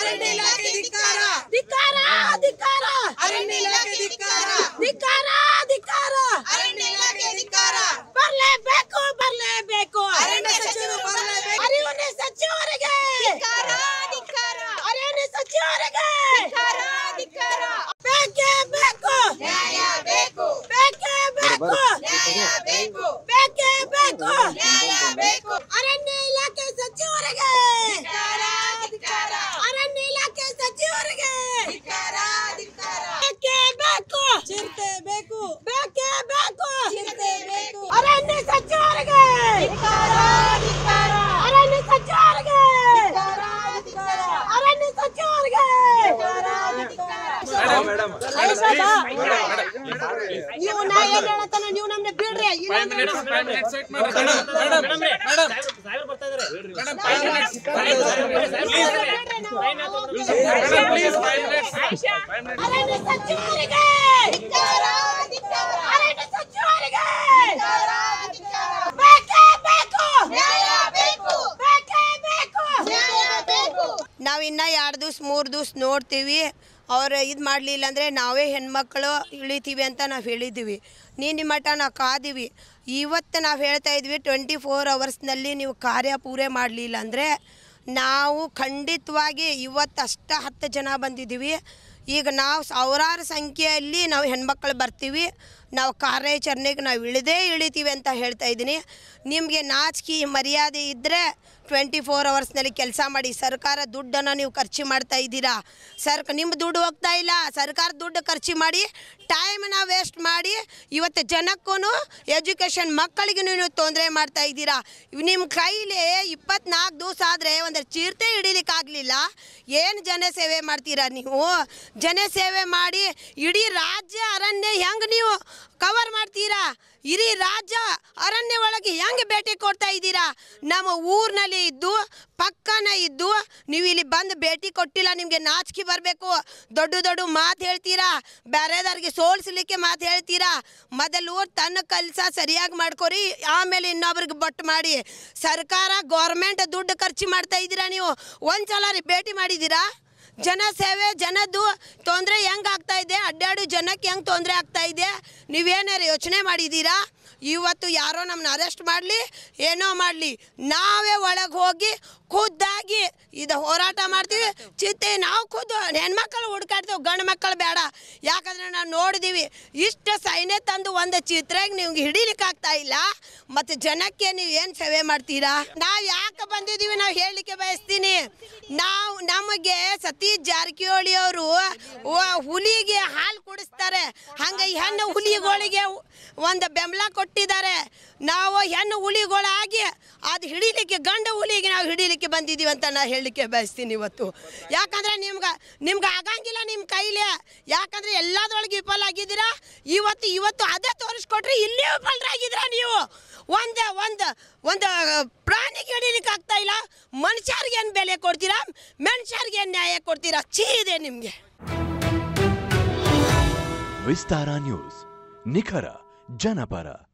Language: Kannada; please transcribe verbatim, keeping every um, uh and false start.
ಅರಣ್ಯ ಇಲಾಖೆ ಧಿಕ್ಕಾರ ಧಿಕ್ಕಾರ ಧಿಕ್ಕಾರ ಅರಣ್ಯ ಇಲಾಖೆ ಧಿಕ್ಕಾರ ಧಿಕ್ಕಾರ ಧಿಕ್ಕಾರ ಅರಣ್ಯ ಇಲಾಖೆ ಧಿಕ್ಕಾರ ಬರಲೇಬೇಕು ಬರಲೇಬೇಕು ಅರಣ್ಯ ಸಚಿವರು ಬರಲೇಬೇಕು ಅರಣ್ಯ ಸಚಿವರಿಗೆ ಧಿಕ್ಕಾರ ಧಿಕ್ಕಾರ ಅರಣ್ಯ ಸಚಿವರಿಗೆ ಧಿಕ್ಕಾರ ಧಿಕ್ಕಾರ ಬೇಕೇ ಬೇಕು ನ್ಯಾಯ ಬೇಕು ಬೇಕೇ ಬೇಕು ನ್ಯಾಯ ಬೇಕು ಬೇಕೇ ಬೇಕು ನ್ಯಾಯ ಬೇಕು ಅರಣ್ಯ ಇಲಾಖೆ ಸಚಿವರಿಗೆ ಧಿಕ್ಕಾರ ಧಿಕ್ಕಾರ ಅರಣ್ಯ ಇಲಾಖೆ ಸಚಿವರಿಗೆ ಧಿಕ್ಕಾರ ಧಿಕ್ಕಾರ ಬೇಕೇ ಬೇಕು ಚಿರತೆ ಬೇಕು ಬೇಕೇ ಬೇಕು ಚಿರತೆ ಬೇಕು ಅರಣ್ಯ ಸಚಿವರಿಗೆ ಧಿಕ್ಕಾರ ಧಿಕ್ಕಾರ ಅರಣ್ಯ ಸಚಿವರಿಗೆ ಧಿಕ್ಕಾರ ಧಿಕ್ಕಾರ ಅರಣ್ಯ ಸಚಿವರಿಗೆ ನೀವು ನಾ ಏನ್ ಹೇಳತ್ತಾನ ನೀವು ನಮ್ನ ಬಿಡ್ರಿ ಅರಣ್ಯ ಸಚಿವರಿಗೆ ಧಿಕ್ಕಾರ ಧಿಕ್ಕಾರ ಅರಣ್ಯ ಸಚಿವರಿಗೆ ಧಿಕ್ಕಾರ ಧಿಕ್ಕಾರ ಬೇಕೇ ಬೇಕು ನ್ಯಾಯ ಬೇಕು ಬೇಕೇ ಬೇಕು ನ್ಯಾಯ ಬೇಕು ನಾವು ಇನ್ನ ಎರಡು ದಿವ್ಸ ಮೂರು ದಿವ್ಸ ನೋಡ್ತೀವಿ ಅವ್ರು ಇದು ಮಾಡಲಿಲ್ಲ ಅಂದರೆ ನಾವೇ ಹೆಣ್ಮಕ್ಳು ಇಳಿತೀವಿ ಅಂತ ನಾವು ಹೇಳಿದ್ದೀವಿ ನಿನ್ನೆ ಮಟ್ಟ ನಾವು ಕಾದೀವಿ ಇವತ್ತು ನಾವು ಹೇಳ್ತಾ ಇದ್ವಿ ಟ್ವೆಂಟಿ ಫೋರ್ ಅವರ್ಸ್ನಲ್ಲಿ ನೀವು ಕಾರ್ಯ ಪೂರೈ ಮಾಡಲಿಲ್ಲ ಅಂದರೆ ನಾವು ಖಂಡಿತವಾಗಿ ಇವತ್ತು ಅಷ್ಟ ಹತ್ತು ಜನ ಬಂದಿದ್ದೀವಿ ಈಗ ನಾವು ಸಾವಿರಾರು ಸಂಖ್ಯೆಯಲ್ಲಿ ನಾವು ಹೆಣ್ಮಕ್ಳು ಬರ್ತೀವಿ ನಾವು ಕಾರ್ಯಾಚರಣೆಗೆ ನಾವು ಇಳಿದೇ ಇಳಿತೀವಿ ಅಂತ ಹೇಳ್ತಾ ಇದ್ದೀನಿ ನಿಮಗೆ ನಾಚಿಕೆ ಮರ್ಯಾದೆ ಇದ್ದರೆ ಟ್ವೆಂಟಿ ಫೋರ್ ಅವರ್ಸ್ನಲ್ಲಿ ಕೆಲಸ ಮಾಡಿ ಸರ್ಕಾರ ದುಡ್ಡನ್ನು ನೀವು ಖರ್ಚು ಮಾಡ್ತಾ ಇದ್ದೀರಾ ಸರ್ಕ ನಿಮ್ಮ ದುಡ್ಡು ಹೋಗ್ತಾ ಇಲ್ಲ ಸರ್ಕಾರ ದುಡ್ಡು ಖರ್ಚು ಮಾಡಿ ಟೈಮನ್ನ ವೇಸ್ಟ್ ಮಾಡಿ ಇವತ್ತು ಜನಕ್ಕೂ ಎಜುಕೇಷನ್ ಮಕ್ಕಳಿಗೂ ನೀವು ತೊಂದರೆ ಮಾಡ್ತಾ ಇದ್ದೀರಾ ನಿಮ್ಮ ಕೈಲಿ ಇಪ್ಪತ್ನಾಲ್ಕು ದಿವಸ ಆದರೆ ಒಂದು ಚಿರತೆ ಹಿಡಿಲಿಕ್ಕಾಗಲಿಲ್ಲ ಏನು ಜನ ಸೇವೆ ಮಾಡ್ತೀರಾ ನೀವು ಜನ ಸೇವೆ ಮಾಡಿ ಇಡೀ ರಾಜ್ಯ ಅರಣ್ಯ ಹೆಂಗೆ ನೀವು ಕವರ್ ಮಾಡ್ತೀರಾ ಇಡೀ ರಾಜ್ಯ ಅರಣ್ಯ ಒಳಗೆ ಹೆಂಗೆ ಭೇಟಿ ಕೊಡ್ತಾ ಇದ್ದೀರಾ ನಮ್ಮ ಊರಿನಲ್ಲಿ ಇದ್ದು ಪಕ್ಕನ ಇದ್ದು ನೀವು ಇಲ್ಲಿ ಬಂದು ಭೇಟಿ ಕೊಟ್ಟಿಲ್ಲ ನಿಮಗೆ ನಾಚಿಕೆ ಬರಬೇಕು ದೊಡ್ಡ ದೊಡ್ಡ ಮಾತು ಹೇಳ್ತೀರಾ ಬೇರೆದವ್ರಿಗೆ ಸೋಲಿಸ್ಲಿಕ್ಕೆ ಮಾತು ಹೇಳ್ತೀರಾ ಮೊದಲು ತನ್ನ ಕೆಲಸ ಸರಿಯಾಗಿ ಮಾಡ್ಕೊರಿ ಆಮೇಲೆ ಇನ್ನೊಬ್ರಿಗೆ ಬೊಟ್ಟು ಮಾಡಿ ಸರ್ಕಾರ ಗೌರ್ಮೆಂಟ್ ದುಡ್ಡು ಖರ್ಚು ಮಾಡ್ತಾ ಇದ್ದೀರಾ ನೀವು ಒಂದ್ಸಲ ರೀ ಭೇಟಿ ಮಾಡಿದ್ದೀರಾ ಜನ ಸೇವೆ ಜನದ್ದು ತೊಂದರೆ ಹೆಂಗೆ ಆಗ್ತಾ ಇದೆ ಅಡ್ಡಾಡು ಜನಕ್ಕೆ ಹೆಂಗೆ ತೊಂದರೆ ಆಗ್ತಾ ಇದೆ ನೀವೇನಾರು ಯೋಚನೆ ಮಾಡಿದ್ದೀರಾ ಇವತ್ತು ಯಾರೋ ನಮ್ಮನ್ನ ಅರೆಸ್ಟ್ ಮಾಡಲಿ ಏನೋ ಮಾಡಲಿ ನಾವೇ ಒಳಗೆ ಹೋಗಿ ಖುದ್ದಾಗಿ ಇದು ಹೋರಾಟ ಮಾಡ್ತೀವಿ ಚಿತೆ ನಾವು ಖುದ್ದು ಹೆಣ್ಮಕ್ಳು ಹುಡ್ಕಾಡ್ತೀವಿ ಗಂಡು ಮಕ್ಕಳು ಬೇಡ ಯಾಕಂದರೆ ನಾವು ನೋಡಿದ್ದೀವಿ ಇಷ್ಟು ಸೈನ್ಯ ತಂದು ಒಂದು ಚಿತ್ರಾಗ ನಿಮ್ಗೆ ಹಿಡಿಲಿಕ್ಕೆ ಆಗ್ತಾ ಇಲ್ಲ ಮತ್ತು ಜನಕ್ಕೆ ನೀವು ಏನು ಸೇವೆ ಮಾಡ್ತೀರಾ ನಾವು ಯಾಕೆ ಬಂದಿದ್ದೀವಿ ನಾವು ಹೇಳಲಿಕ್ಕೆ ಬಯಸ್ತೀನಿ ನಾವು ನಮಗೆ ಸತೀಶ್ ಜಾರಕಿಹೊಳಿ ಅವರು ಹುಲಿಗೆ ಹಾಲು ಕುಡಿಸ್ತಾರೆ ಹಂಗೆ ಹೆಣ್ಣು ಹುಲಿಗಳಿಗೆ ಒಂದು ಬೆಂಬಲ ಕೊಟ್ಟಿದ್ದಾರೆ ನಾವು ಹೆಣ್ಣು ಹುಲಿಗಳಾಗಿ ಅದು ಹಿಡಿಲಿಕ್ಕೆ ಗಂಡು ಹುಲಿಗೆ ನಾವು ಹಿಡಿಲಿಕ್ಕೆ ಬಂದಿದ್ದೀವಿ ಅಂತ ನಾನು ಹೇಳಲಿಕ್ಕೆ ಬಯಸ್ತೀನಿ ಇವತ್ತು ಯಾಕಂದರೆ ನಿಮ್ಗೆ ನಿಮ್ಗೆ ಆಗಂಗಿಲ್ಲ ನಿಮ್ಮ ಕೈಲೇ ಯಾಕಂದರೆ ಎಲ್ಲದರೊಳಗೆ ವಿಫಲ ಆಗಿದ್ದೀರಾ ಇವತ್ತು ಇವತ್ತು ಅದೇ ತೋರಿಸ್ಕೊಟ್ರೆ ಇಲ್ಲೇ ವಿಫಲರಾಗಿದ್ದೀರಾ ನೀವು ಒಂದು ಒಂದು ಒಂದು ಪ್ರಾಣಿಗೆ ಹಿಡಿಲಿಕ್ಕೆ ಆಗ್ತಾ ಇಲ್ಲ ಮನುಷ್ಯರಿಗೆ ಏನು ಬೆಲೆ ಕೊಡ್ತೀರಾ ಮನುಷ್ಯರಿಗೆ ಏನು ನ್ಯಾಯ ಕೊಡ್ತೀರಾ ಛೀ ಇದೆ ನಿಮಗೆ ವಿಸ್ತಾರ ನ್ಯೂಸ್ ನಿಖರ ಜನಪರ.